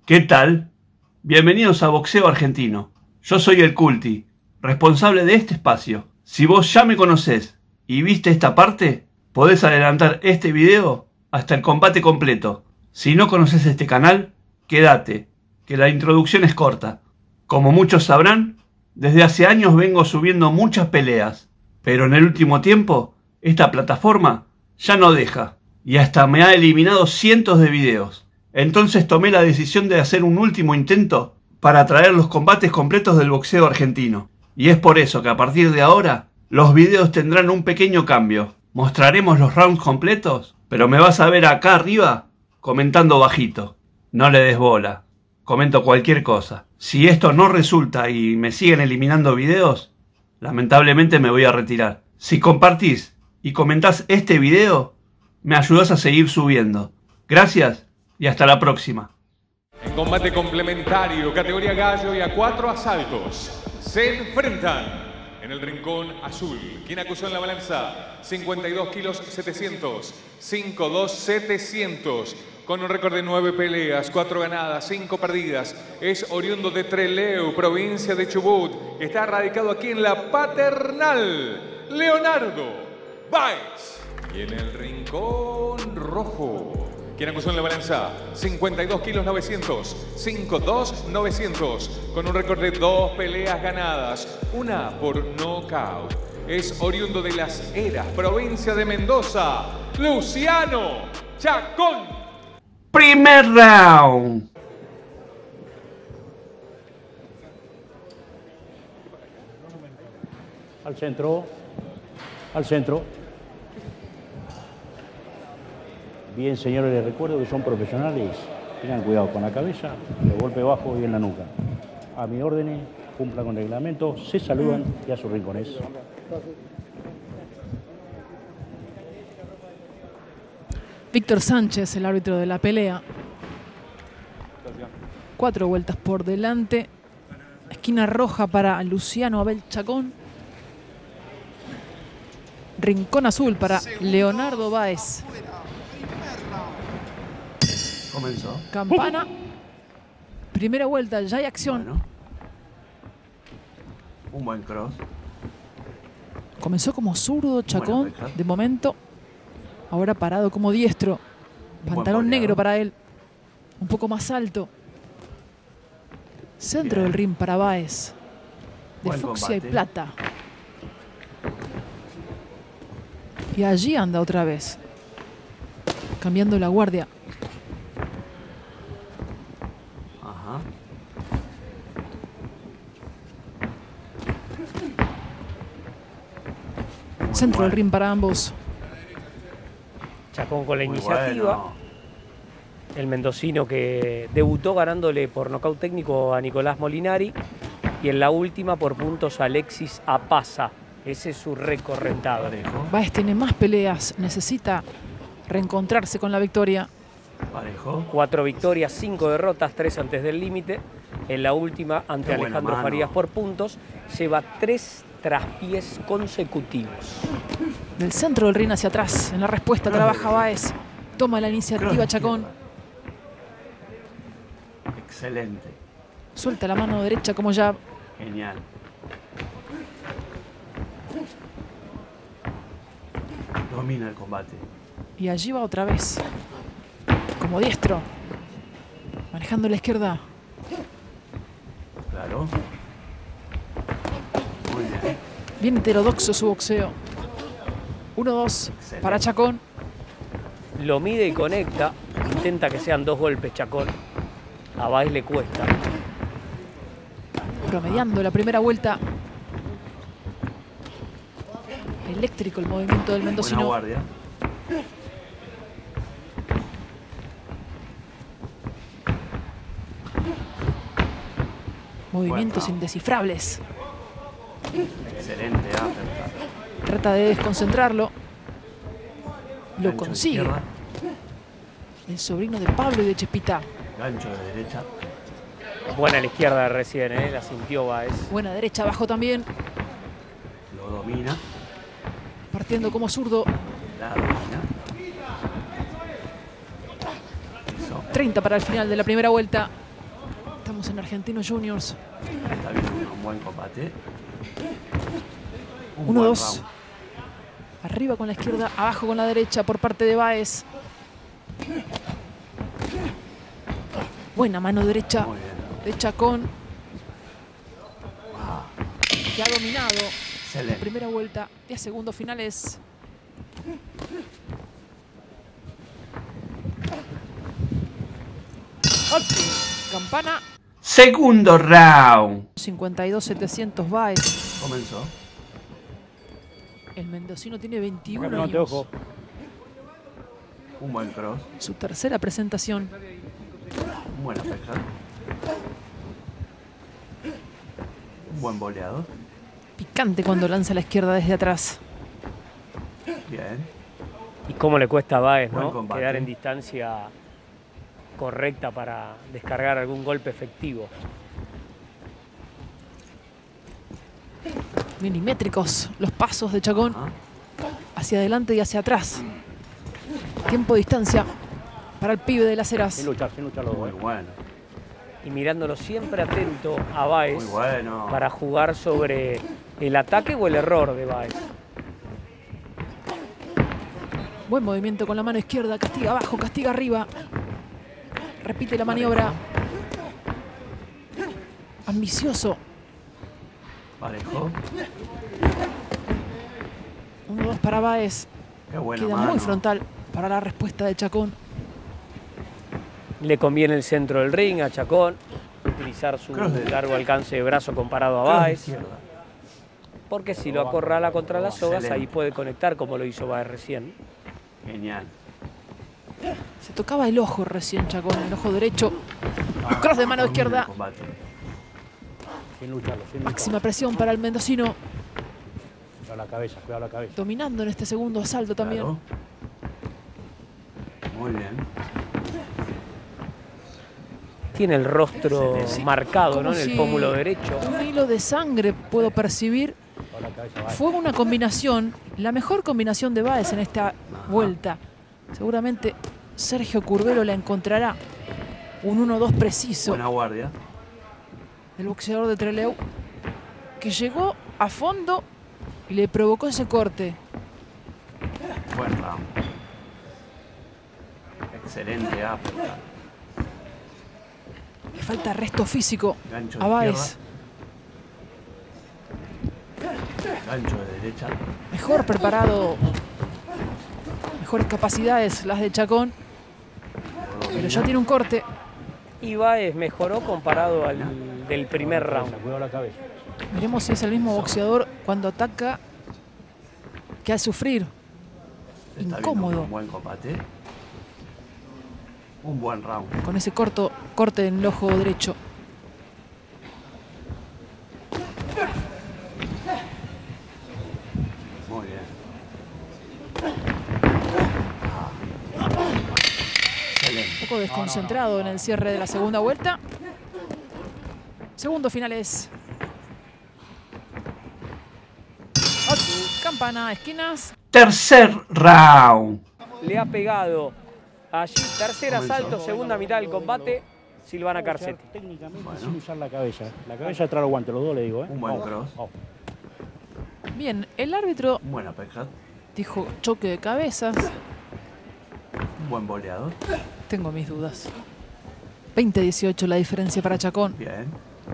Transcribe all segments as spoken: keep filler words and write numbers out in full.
¿Qué tal? Bienvenidos a Boxeo Argentino. Yo soy el Culti, responsable de este espacio. Si vos ya me conocés y viste esta parte, podés adelantar este video hasta el combate completo. Si no conoces este canal, quédate, que la introducción es corta. Como muchos sabrán, desde hace años vengo subiendo muchas peleas, pero en el último tiempo, esta plataforma ya no deja, y hasta me ha eliminado cientos de videos. Entonces tomé la decisión de hacer un último intento para traer los combates completos del boxeo argentino. Y es por eso que a partir de ahora, los videos tendrán un pequeño cambio. Mostraremos los rounds completos, pero me vas a ver acá arriba comentando bajito. No le des bola, comento cualquier cosa. Si esto no resulta y me siguen eliminando videos, lamentablemente me voy a retirar. Si compartís y comentás este video, me ayudás a seguir subiendo. Gracias. Y hasta la próxima. En combate complementario, categoría gallo y a cuatro asaltos, se enfrentan en el rincón azul. ¿Quién acusó en la balanza? cincuenta y dos kilos setecientos, cincuenta y dos setecientos. Con un récord de nueve peleas, cuatro ganadas, cinco perdidas. Es oriundo de Trelew, provincia de Chubut. Está radicado aquí en la Paternal. Leonardo Báez. Y en el rincón rojo, ¿quién acusó en la balanza? cincuenta y dos kilos novecientos, cincuenta y dos novecientos, con un récord de dos peleas ganadas, una por nocaut. Es oriundo de Las Heras, provincia de Mendoza, Luciano Chacón. Primer round. Al centro, al centro. Bien, señores, les recuerdo que son profesionales. Tengan cuidado con la cabeza, el golpe bajo y en la nuca. A mis órdenes, cumplan con el reglamento, se saludan y a sus rincones. Víctor Sánchez, el árbitro de la pelea. Cuatro vueltas por delante. Esquina roja para Luciano Abel Chacón. Rincón azul para Leonardo Báez. Comenzó. Campana. Primera vuelta, ya hay acción. Bueno. Un buen cross. Comenzó como zurdo Chacón, de momento. Ahora parado como diestro. Pantalón negro para él. Un poco más alto. Centro Bien. del ring para Báez. De buen fucsia combate. y plata. Y allí anda otra vez. Cambiando la guardia. Ajá. Centro del ring para ambos. Chacón con la Muy iniciativa. bueno. El mendocino que debutó ganándole por nocaut técnico a Nicolás Molinari. Y en la última por puntos a Alexis Apaza. Ese es su récord rentado. Parejo. Báez tiene más peleas. Necesita reencontrarse con la victoria. Parejo. Cuatro victorias, cinco derrotas, tres antes del límite. En la última ante Qué buena Alejandro mano. Farías por puntos. Lleva tres traspiés consecutivos. Del centro del ring hacia atrás. En la respuesta trabaja Báez. Toma la iniciativa Chacón. Excelente. Suelta la mano derecha como jab. Genial. Domina el combate. Y allí va otra vez. Como diestro. Manejando la izquierda. Claro. Muy bien. Bien heterodoxo su boxeo. uno dos para Chacón. Lo mide y conecta. Intenta que sean dos golpes Chacón. A Báez le cuesta. Promediando la primera vuelta. Eléctrico el movimiento del Buena mendocino. guardia. Movimientos Bueno. indescifrables. Excelente. Ah, Trata de desconcentrarlo. Lo gancho de consigue. izquierda, El sobrino de Pablo y de Chespita. Gancho de derecha. Buena a la izquierda recién, ¿eh? La sintió Báez. Buena derecha abajo también. Lo domina. Partiendo como zurdo. La domina. Eso. treinta para el final de la primera vuelta. Estamos en Argentinos Juniors. Está bien, un buen combate. Un uno buen dos. round. Arriba con la izquierda, abajo con la derecha por parte de Báez. Buena mano derecha Muy bien. de Chacón, Ah, que ha dominado la excelente. primera vuelta. diez segundos finales. Campana. Segundo round. cincuenta y dos setecientos Báez. Comenzó. El mendocino tiene veintiún No te años. ojo. Un buen cross. Su tercera presentación. Un buen uppercut. Un buen boleado. Picante cuando lanza a la izquierda desde atrás. Bien. Y cómo le cuesta a Báez, Buen ¿no? combate. Quedar en distancia correcta para descargar algún golpe efectivo. Milimétricos los pasos de Chacón. Ajá. Hacia adelante y hacia atrás. Tiempo, distancia para el pibe de las Heras. Sin luchar, sin luchar los dos. Muy eh. bueno. Y mirándolo siempre atento a Báez Muy bueno. para jugar sobre el ataque o el error de Báez. Buen movimiento con la mano izquierda. Castiga abajo, castiga arriba. Repite la maniobra. Ambicioso. Parejo. uno dos para Báez. Qué buena Queda mano. muy frontal para la respuesta de Chacón. Le conviene el centro del ring a Chacón, utilizar su Cross de- largo alcance de brazo comparado a Cross de Báez, izquierda. porque si lo acorrala contra las sogas, Excelente. ahí puede conectar como lo hizo Báez recién. Genial. Se tocaba el ojo recién Chacón, el ojo derecho. Cross de mano Muy bien izquierda. el combate. Sin lucharlo, sin Máxima lucharlo. presión para el mendocino. Cuidado la cabeza, cuidado la cabeza. Dominando en este segundo asalto también. Claro. Muy bien. Tiene el rostro Excelente. marcado, Como ¿no? En el si pómulo derecho. Un hilo de sangre puedo percibir. Cuidado la cabeza, va. Fue una combinación, la mejor combinación de Báez en esta vuelta. Seguramente Sergio Curvelo la encontrará. Un uno dos preciso Buena guardia. del boxeador de Trelew, que llegó a fondo y le provocó ese corte. Buen round. Excelente uppercut. Le falta resto físico Gancho a de Báez. Gancho de derecha. Mejor preparado, mejores capacidades las de Chacón, pero ya tiene un corte. Y Báez mejoró comparado al del primer round. Cuidado la cabeza. Veremos si es el mismo boxeador cuando ataca que al sufrir. Se está viendo Incómodo. Un buen combate. Un buen round. Con ese corto corte en el ojo derecho. Muy bien. Excelente. Un poco desconcentrado en el cierre de la segunda vuelta. Segundo finales. Campana, esquinas. Tercer round. Le ha pegado allí, tercer Comenzó. asalto, segunda mitad del combate, Silvana Carcetti. Técnicamente Bueno. sin usar la cabeza. La cabeza detrás de los guantes, los dos le digo, ¿eh? Un buen Vamos, cross. vamos. Bien, el árbitro Un buen uppercut. dijo choque de cabezas. Un buen boleado. Tengo mis dudas. veinte dieciocho la diferencia para Chacón. Bien.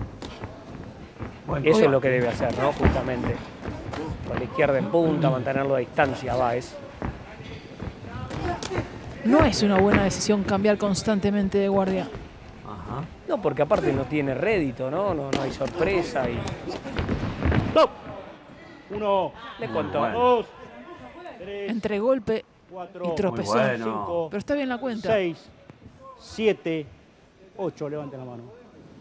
Buen Eso es combate. lo que debe hacer, ¿no? Justamente. Con la izquierda en punta, mantenerlo a distancia, Báez. No es una buena decisión cambiar constantemente de guardia. Ajá. No, porque aparte no tiene rédito, ¿no? No, no hay sorpresa y ¡Stop! Uno, le contó. bueno. dos, tres, Entre golpe cuatro, y tropezó. Muy bueno. cinco, Pero está bien la cuenta. seis, siete, ocho. Levanten la mano.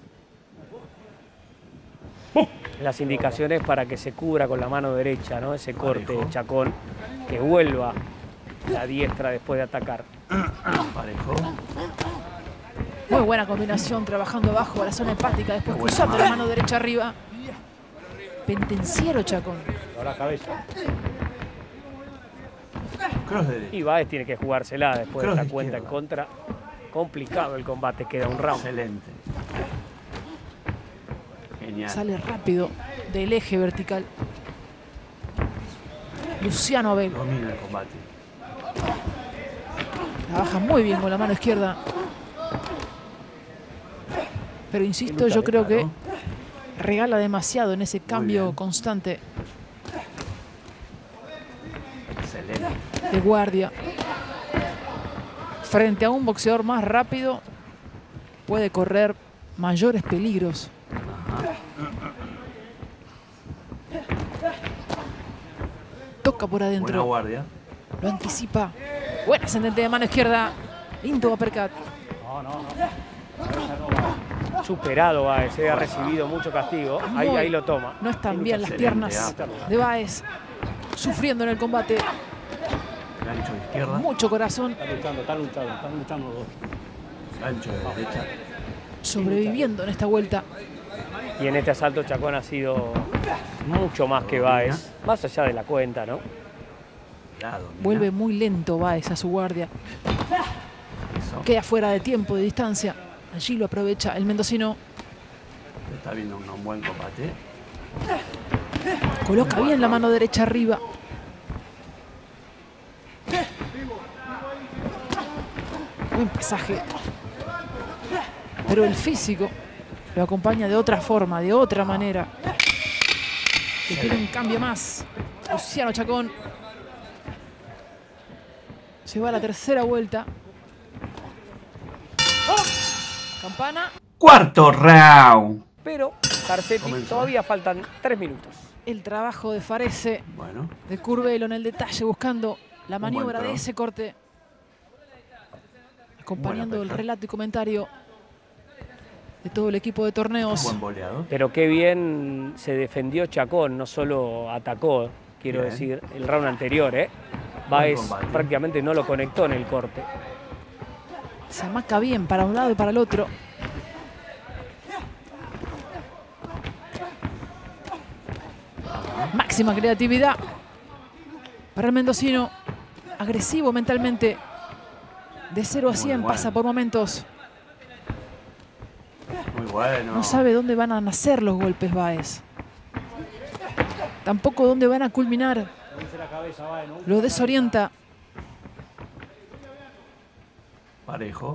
Las indicaciones para que se cubra con la mano derecha, ¿no? Ese corte Parejo. de Chacón, que vuelva la diestra después de atacar. Parejo. Muy buena combinación, trabajando abajo a la zona hepática, después Buena cruzando la mano. mano derecha arriba. Pentenciero Chacón. Cuidado la cabeza. Cross de derecha. Y Báez tiene que jugársela después Cross de de esta cuenta en izquierda. contra. Complicado el combate, queda un round. Excelente. Genial. Sale rápido del eje vertical. Luciano Abel. Domina el combate. Trabaja muy bien con la mano izquierda. Pero insisto, yo creo que regala demasiado en ese cambio constante Excelente. de guardia. Frente a un boxeador más rápido, puede correr mayores peligros. Toca por Buena adentro. guardia. Lo anticipa. Buena ascendente de mano izquierda. Lindo uppercut. No, no, no. Superado Báez, eh, ha recibido mucho castigo. Ahí, Muy- ahí lo toma. No están bien las Excelente, piernas ah. de Báez. Sufriendo en el combate. Gancho de izquierda. Mucho corazón. Están luchando, están luchando, están luchando los dos. Gancho de derecha. Sobreviviendo en esta vuelta. Y en este asalto Chacón ha sido mucho más que Báez. Más allá de la cuenta, ¿no? La domina. Vuelve muy lento Báez a su guardia. Eso. Queda fuera de tiempo, de distancia. Allí lo aprovecha el mendocino. Está viendo un, un buen combate. Coloca bien la mano derecha arriba. Buen pasaje. Pero el físico lo acompaña de otra forma, de otra manera. Que tiene un cambio más. Luciano Chacón. Se va a la tercera vuelta. Campana. Cuarto round. Pero Garcetti, Comenzó. todavía faltan tres minutos. El trabajo de Farese, Bueno. de Curvelo en el detalle, buscando la maniobra buen de throw. ese corte. Acompañando el Buena pesca. relato y comentario de todo el equipo de torneos. Buen boleado. Pero qué bien se defendió Chacón, no solo atacó, quiero Bien. decir, el round anterior, ¿eh? Báez combate. prácticamente no lo conectó en el corte. Se amaca bien para un lado y para el otro. Máxima creatividad para el mendocino. Agresivo mentalmente. De cero a Muy cien bueno. pasa por momentos. Muy bueno. No sabe dónde van a nacer los golpes Báez. Tampoco dónde van a culminar. Lo desorienta. Parejo.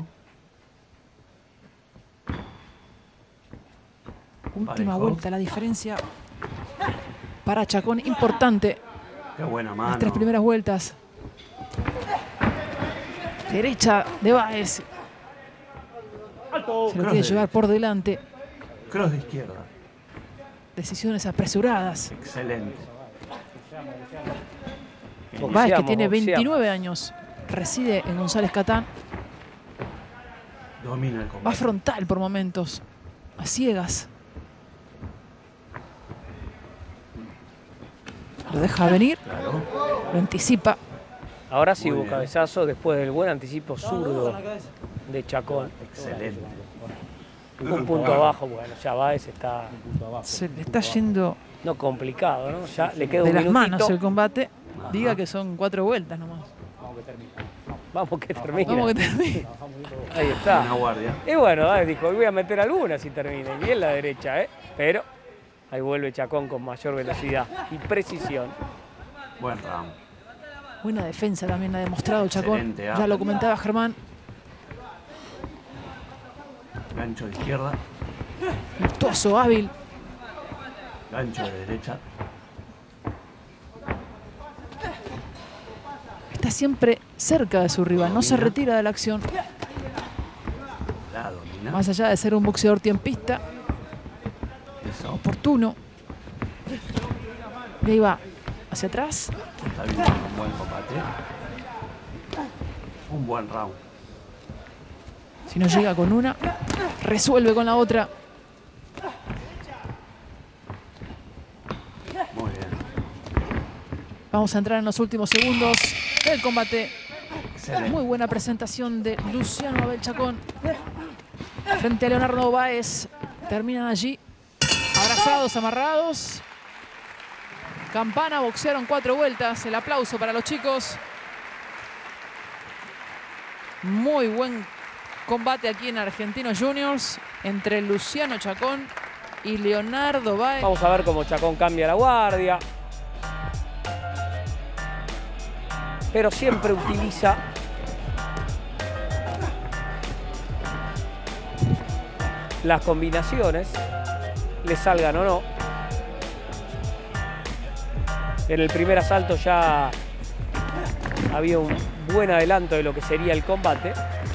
Última Parejo. vuelta, la diferencia para Chacón importante. Qué buena mano. Las tres primeras vueltas. Derecha de Báez. Se lo Cross quiere de llevar por delante. Cross de izquierda. Decisiones apresuradas. Excelente. Boxeamos, Báez, que tiene boxeamos. veintinueve años, reside en González Catán. Domina el Va combate. frontal por momentos. A ciegas. Lo deja venir. Claro. Lo anticipa. Ahora sí Muy hubo bien. cabezazo después del buen anticipo zurdo de Chacón. Excelente. Un punto abajo, bueno, ya Báez está Se le está yendo no complicado, ¿no? Ya le queda de un las minutito. manos el combate. Ajá. Diga que son cuatro vueltas nomás. Vamos que termina. Vamos que termine. Ahí Buena está. guardia. Y bueno, Báez dijo, voy a meter alguna si termina. Y bien la derecha, ¿eh? Pero ahí vuelve Chacón con mayor velocidad y precisión. Buen round. Buena defensa también ha demostrado Chacón. Excelente, ah. Ya lo comentaba Germán. Gancho de izquierda. Virtuoso, hábil. Gancho de derecha. Está siempre cerca de su rival. No se Domina. retira de la acción. La domina. Más allá de ser un boxeador tiempista, Eso. oportuno. Y ahí va. Hacia atrás. Está viendo un buen combate. Un buen round. Si no llega con una, resuelve con la otra. Muy bien. Vamos a entrar en los últimos segundos del combate. Excelente. Muy buena presentación de Luciano Abel Chacón frente a Leonardo Báez. Terminan allí abrazados, amarrados. Campana, boxearon cuatro vueltas. El aplauso para los chicos. Muy buen combate aquí en Argentinos Juniors entre Luciano Chacón y Leonardo Báez. Vamos a ver cómo Chacón cambia la guardia. Pero siempre utiliza las combinaciones, le salgan o no. En el primer asalto ya había un buen adelanto de lo que sería el combate.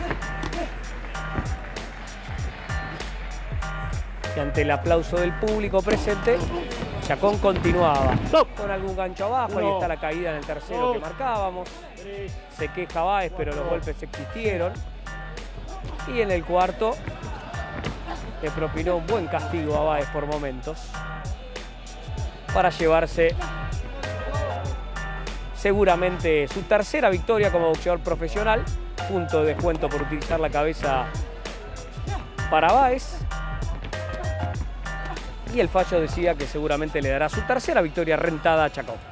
Y ante el aplauso del público presente, Chacón continuaba con algún gancho abajo. Ahí está la caída en el tercero que marcábamos. Se queja Báez, pero los golpes existieron. Y en el cuarto le propinó un buen castigo a Báez por momentos para llevarse seguramente su tercera victoria como boxeador profesional. Punto de descuento por utilizar la cabeza para Báez. Y el fallo decía que seguramente le dará su tercera victoria rentada a Chacón.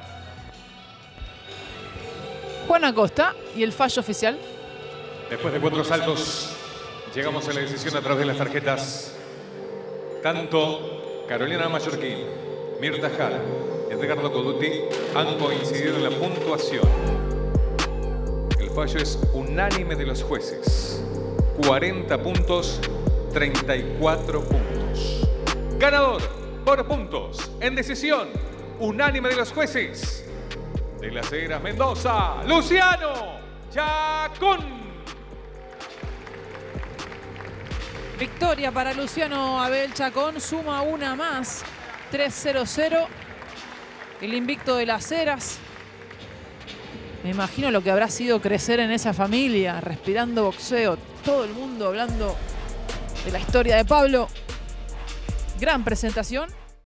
Juan Acosta y el fallo oficial. Después de cuatro saltos, llegamos a la decisión a través de las tarjetas. Tanto Carolina Mallorquín, Mirta Jara y Edgardo Coduti han coincidido en la puntuación. El fallo es unánime de los jueces. cuarenta puntos, treinta y cuatro puntos. Ganador por puntos en decisión unánime de los jueces de Las Heras Mendoza, Luciano Chacón. Victoria para Luciano Abel Chacón, suma una más, tres cero cero. El invicto de Las Heras. Me imagino lo que habrá sido crecer en esa familia, respirando boxeo, todo el mundo hablando de la historia de Pablo. Gran presentación.